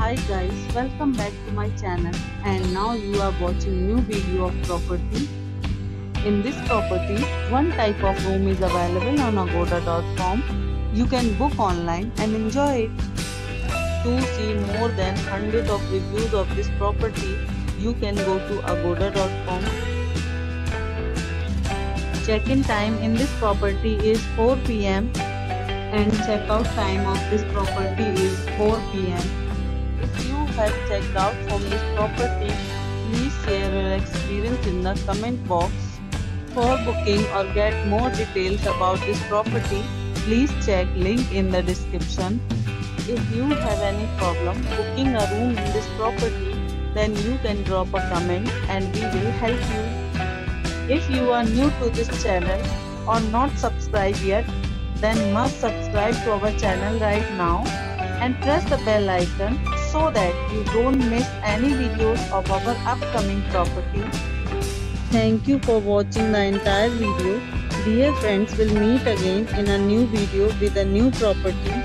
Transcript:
Hi guys, welcome back to my channel, and now you are watching new video of property. In this property, one type of room is available on agoda.com. You can book online and enjoy it. To see more than hundreds of reviews of this property, you can go to agoda.com. Check-in time in this property is 4 p.m. and check-out time of this property is 4 p.m. If you have checked out from this property, please share your experience in the comment box. For booking or get more details about this property, please check link in the description. If you have any problem booking a room in this property, then you can drop a comment and we will help you. If you are new to this channel or not subscribed yet, then must subscribe to our channel right now and press the bell icon so that you don't miss any videos of our upcoming property. Thank you for watching the entire video. Dear friends, will meet again in a new video with a new property.